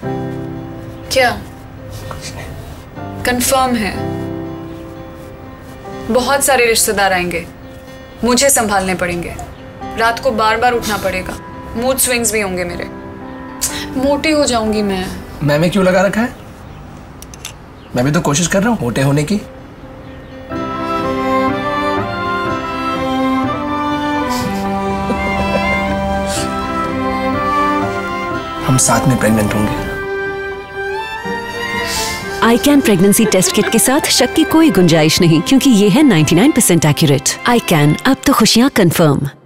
क्या कंफर्म है? बहुत सारे रिश्तेदार आएंगे, मुझे संभालने पड़ेंगे, रात को बार बार उठना पड़ेगा, मूड स्विंग्स भी होंगे मेरे, मोटी हो जाऊंगी मैं। मैंने क्यों लगा रखा है? मैं भी तो कोशिश कर रहा हूँ मोटे होने की। हम साथ में प्रेग्नेंट होंगे। iCan प्रेगनेंसी टेस्ट किट के साथ शक की कोई गुंजाइश नहीं, क्योंकि ये है 99% एक्यूरेट। iCan, अब तो खुशियां कंफर्म।